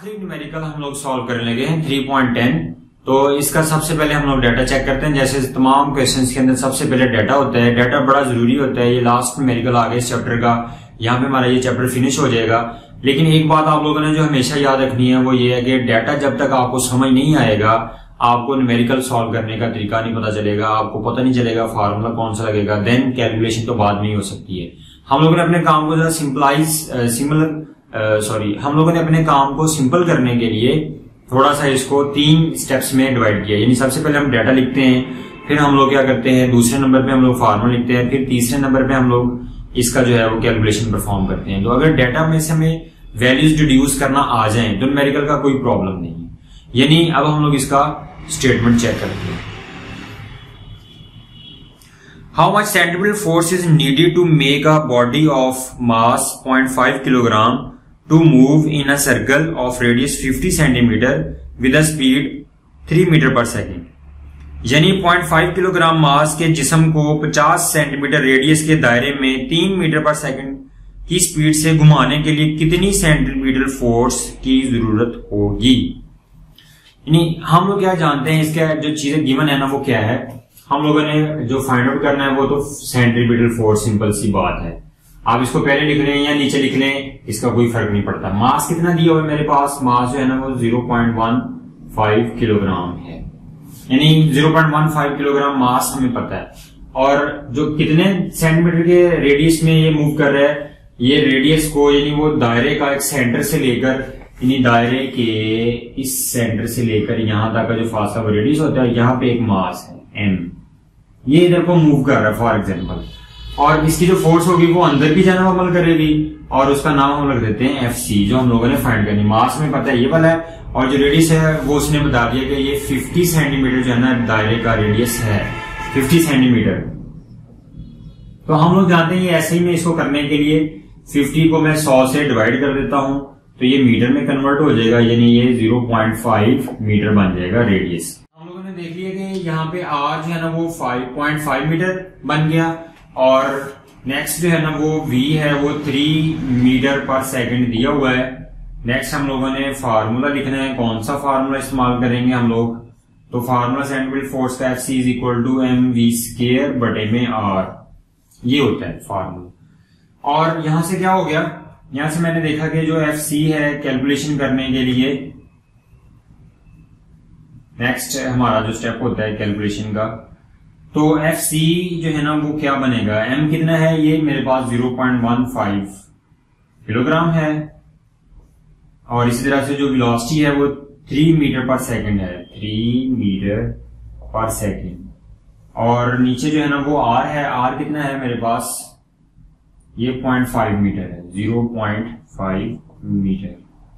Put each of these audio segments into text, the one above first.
आखिरी न्यूमेरिकल हम लोग सॉल्व करने लगे हैं 3.10। तो इसका सबसे पहले हम लोग डाटा चेक करते हैं। जैसे तमाम क्वेश्चंस के अंदर सबसे पहले डाटा होता है, डाटा बड़ा जरूरी होता है। ये लास्ट न्यूमेरिकल आ गया इस चैप्टर का, यहाँ पे हमारा ये चैप्टर फिनिश हो जाएगा। लेकिन एक बात आप लोगों ने जो हमेशा याद रखनी है वो ये है कि डाटा जब तक आपको समझ नहीं आएगा, आपको न्यूमेरिकल सॉल्व करने का तरीका नहीं पता चलेगा, आपको पता नहीं चलेगा फार्मूला कौन सा लगेगा, देन कैलकुलेशन तो बाद में ही हो सकती है। हम लोगों ने अपने काम को हम लोगों ने अपने काम को सिंपल करने के लिए थोड़ा सा इसको 3 स्टेप्स में डिवाइड किया। यानी सबसे पहले हम डाटा लिखते हैं, फिर हम लोग क्या करते हैं, दूसरे नंबर पे हम लोग फार्मूला लिखते हैं, फिर तीसरे नंबर पे हम लोग इसका जो है वो कैलकुलेशन परफॉर्म करते हैं। तो अगर डाटा में से हमें वैल्यूज डिड्यूस करना आ जाए तो न्यूमेरिकल का कोई प्रॉब्लम नहीं है। यानी अब हम लोग इसका स्टेटमेंट चेक करते हैं। How much centripetal force is needed to make a body of mass 0.5 kilogram to move in a circle of radius 50 centimeter with a speed 3 metre पर सेकेंड। यानी 0.5 किलोग्राम मास के जिस्म को 50 सेंटीमीटर रेडियस के दायरे में 3 मीटर पर second की स्पीड से घुमाने के लिए कितनी सेंट्रीपिटल फोर्स की जरूरत होगी। यानी हम लोग क्या जानते हैं, इसका जो चीजें गिवन है ना वो क्या है, हम लोगों ने जो फाइंड आउट करना है वो तो सेंट्रीपिटल फोर्स, सिंपल सी बात है। आप इसको पहले लिख लें या नीचे लिख लें, इसका कोई फर्क नहीं पड़ता। मास कितना दिया हुआ है मेरे पास, मास जो है ना वो 0.15 किलोग्राम है। यानी 0.15 किलोग्राम मास हमें पता है। और जो कितने सेंटीमीटर के रेडियस में ये मूव कर रहा है, ये रेडियस को यानी वो दायरे का एक सेंटर से लेकर, यानी दायरे के इस सेंटर से लेकर यहां तक का जो फासला वो रेडियस होता है, यहाँ पे एक मास है m, ये इधर को मूव कर रहा है फॉर एग्जाम्पल। और इसकी जो फोर्स होगी वो अंदर भी जाना अमल करेगी और उसका नाम हम रख देते हैं FC, जो हम लोगों ने फाइंड करनी। मास में पता है ये वाला है और जो रेडियस है वो उसने बता दिया कि ये 50 सेंटीमीटर जो है ना दायरे का रेडियस है 50 सेंटीमीटर। तो हम लोग जानते हैं ऐसे ही मैं इसको करने के लिए 50 को मैं 100 से डिवाइड कर देता हूं तो ये मीटर में कन्वर्ट हो जाएगा, यानी ये 0.5 मीटर बन जाएगा रेडियस। हम लोगों ने देख लिया कि यहाँ पे R जो है ना वो 5.5 मीटर बन गया और नेक्स्ट जो है ना वो V है वो 3 मीटर पर सेकंड दिया हुआ है। नेक्स्ट हम लोगों ने फार्मूला लिखना है, कौन सा फार्मूला इस्तेमाल करेंगे हम लोग, तो फार्मूला सेंट्रीपिटल फोर्स का FC is equal to mv² बटे में R, ये होता है फार्मूला। और यहां से क्या हो गया, यहां से मैंने देखा कि जो FC है कैलकुलेशन करने के लिए नेक्स्ट हमारा जो स्टेप होता है कैलकुलेशन का, तो FC जो है ना वो क्या बनेगा, M कितना है, ये मेरे पास 0.15 किलोग्राम है और इसी तरह से जो वेलोसिटी है वो 3 मीटर पर सेकंड है, 3 मीटर पर सेकंड। और नीचे जो है ना वो R है, R कितना है मेरे पास, ये 0.5 मीटर है, 0.5 मीटर।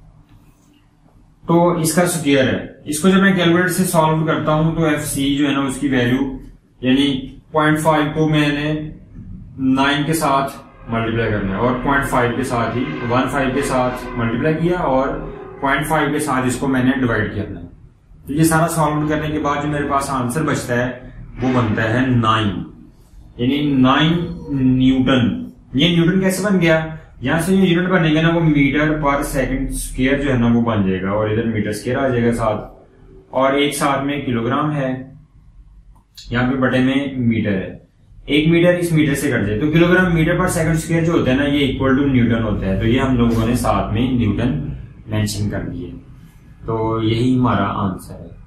तो इसका स्क्वायर है। इसको जब मैं कैलकुलेटर से सॉल्व करता हूं तो FC जो है ना उसकी वैल्यू, यानी 0.5 को मैंने 9 के साथ मल्टीप्लाई करना है और 0.5 के साथ ही 15 के साथ मल्टीप्लाई किया और 0.5 के साथ इसको मैंने डिवाइड करना है। तो ये सारा सॉल्व करने के बाद जो मेरे पास आंसर बचता है वो बनता है 9, यानी 9 न्यूटन। ये न्यूटन कैसे बन गया, यहां से जो यूनिट बनेगा ना वो मीटर पर सेकंड स्क्वायर जो है ना वो बन जाएगा और इधर मीटर स्क्वायर आ जाएगा साथ, और एक साथ में किलोग्राम है, यहाँ पे बटे में मीटर है। 1 मीटर इस मीटर से कट जाए तो किलोग्राम मीटर पर सेकंड स्क्वायर जो होता है ना ये इक्वल टू न्यूटन होता है। तो ये हम लोगों ने साथ में न्यूटन मेंशन कर दिए, तो यही हमारा आंसर है।